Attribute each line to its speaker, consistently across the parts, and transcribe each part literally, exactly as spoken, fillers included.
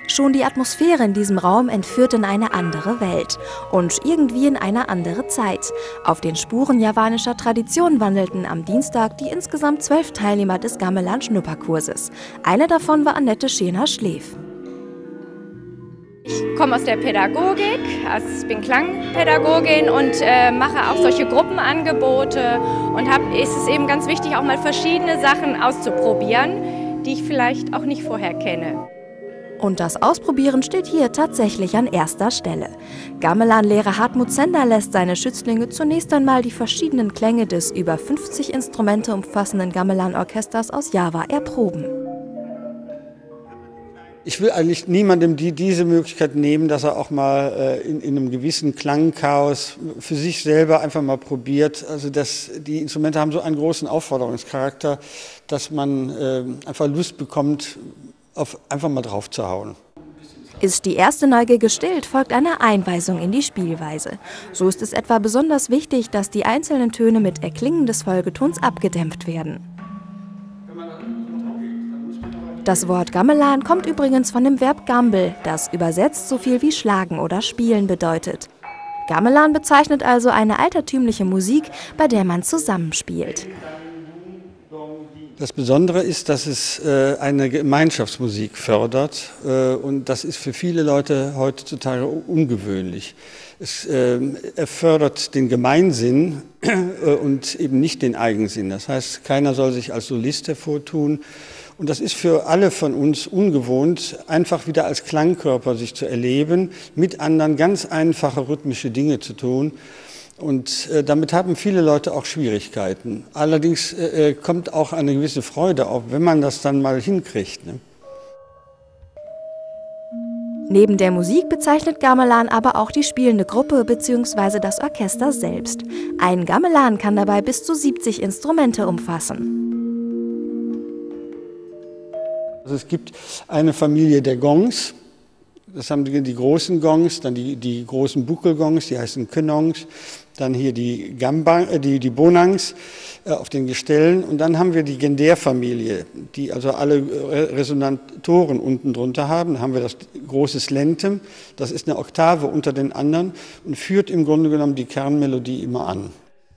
Speaker 1: Schon die Atmosphäre in diesem Raum entführt in eine andere Welt und irgendwie in eine andere Zeit. Auf den Spuren javanischer Tradition wandelten am Dienstag die insgesamt zwölf Teilnehmer des Gamelan-Schnupperkurses. Eine davon war Annette Schener-Schleef.
Speaker 2: Ich komme aus der Pädagogik, also ich bin Klangpädagogin und äh, mache auch solche Gruppenangebote und hab, ist es eben ganz wichtig, auch mal verschiedene Sachen auszuprobieren, die ich vielleicht auch nicht vorher kenne.
Speaker 1: Und das Ausprobieren steht hier tatsächlich an erster Stelle. Gamelan-Lehrer Hartmut Zender lässt seine Schützlinge zunächst einmal die verschiedenen Klänge des über fünfzig Instrumente umfassenden Gamelan-Orchesters aus Java erproben.
Speaker 3: Ich will eigentlich niemandem die, diese Möglichkeit nehmen, dass er auch mal äh, in, in einem gewissen Klangchaos für sich selber einfach mal probiert. Also das, die Instrumente haben so einen großen Aufforderungscharakter, dass man äh, einfach Lust bekommt, auf einfach mal drauf zu hauen.
Speaker 1: Ist die erste Neugier gestillt, folgt eine Einweisung in die Spielweise. So ist es etwa besonders wichtig, dass die einzelnen Töne mit Erklingen des Folgetons abgedämpft werden. Das Wort Gamelan kommt übrigens von dem Verb gambel, das übersetzt so viel wie schlagen oder spielen bedeutet. Gamelan bezeichnet also eine altertümliche Musik, bei der man zusammenspielt.
Speaker 3: Das Besondere ist, dass es äh, eine Gemeinschaftsmusik fördert äh, und das ist für viele Leute heutzutage ungewöhnlich. Es äh, er fördert den Gemeinsinn äh, und eben nicht den Eigensinn. Das heißt, keiner soll sich als Solist hervortun. Und das ist für alle von uns ungewohnt, einfach wieder als Klangkörper sich zu erleben, mit anderen ganz einfache rhythmische Dinge zu tun. Und äh, damit haben viele Leute auch Schwierigkeiten. Allerdings äh, kommt auch eine gewisse Freude auf, wenn man das dann mal hinkriegt, ne?
Speaker 1: Neben der Musik bezeichnet Gamelan aber auch die spielende Gruppe bzw. das Orchester selbst. Ein Gamelan kann dabei bis zu siebzig Instrumente umfassen.
Speaker 3: Also es gibt eine Familie der Gongs. Das haben die, die großen Gongs, dann die, die großen Buckelgongs, die heißen Könongs, dann hier die, Gambang, äh, die, die Bonangs äh, auf den Gestellen und dann haben wir die Gendär-Familie, die also alle äh, Resonatoren unten drunter haben. Dann haben wir das große Slentem, das ist eine Oktave unter den anderen und führt im Grunde genommen die Kernmelodie immer an.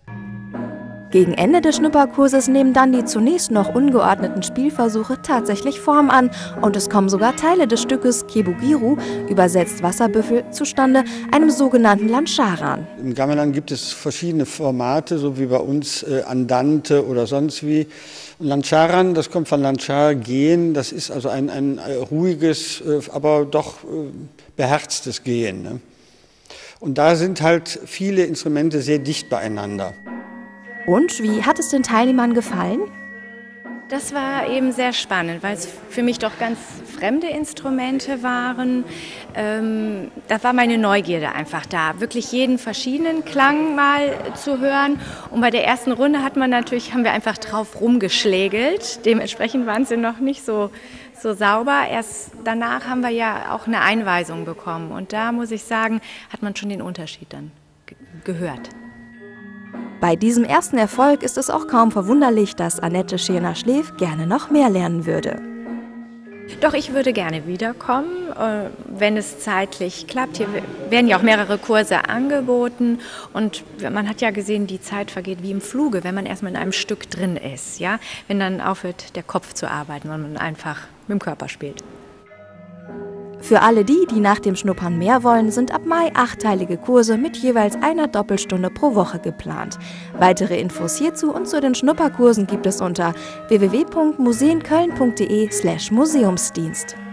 Speaker 1: Gegen Ende des Schnupperkurses nehmen dann die zunächst noch ungeordneten Spielversuche tatsächlich Form an und es kommen sogar Teile des Stückes Kebugiru, übersetzt Wasserbüffel, zustande, einem sogenannten Lancharan.
Speaker 3: Im Gamelan gibt es verschiedene Formate, so wie bei uns äh, Andante oder sonst wie. Und Lancharan, das kommt von Lanchar, gehen, das ist also ein, ein ruhiges, äh, aber doch äh, beherztes Gehen, ne? Und da sind halt viele Instrumente sehr dicht beieinander.
Speaker 1: Und wie hat es den Teilnehmern gefallen?
Speaker 2: Das war eben sehr spannend, weil es für mich doch ganz fremde Instrumente waren. Ähm, da war meine Neugierde einfach da, wirklich jeden verschiedenen Klang mal zu hören. Und bei der ersten Runde hat man natürlich, haben wir einfach drauf rumgeschlägelt. Dementsprechend waren sie noch nicht so, so sauber. Erst danach haben wir ja auch eine Einweisung bekommen. Und da muss ich sagen, hat man schon den Unterschied dann gehört.
Speaker 1: Bei diesem ersten Erfolg ist es auch kaum verwunderlich, dass Annette Schener-Schleef gerne noch mehr lernen würde.
Speaker 2: Doch, ich würde gerne wiederkommen, wenn es zeitlich klappt. Hier werden ja auch mehrere Kurse angeboten und man hat ja gesehen, die Zeit vergeht wie im Fluge, wenn man erstmal in einem Stück drin ist, ja? Wenn dann aufhört, der Kopf zu arbeiten und man einfach mit dem Körper spielt.
Speaker 1: Für alle die, die nach dem Schnuppern mehr wollen, sind ab Mai achtteilige Kurse mit jeweils einer Doppelstunde pro Woche geplant. Weitere Infos hierzu und zu den Schnupperkursen gibt es unter w w w punkt museenköln punkt de slash museumsdienst.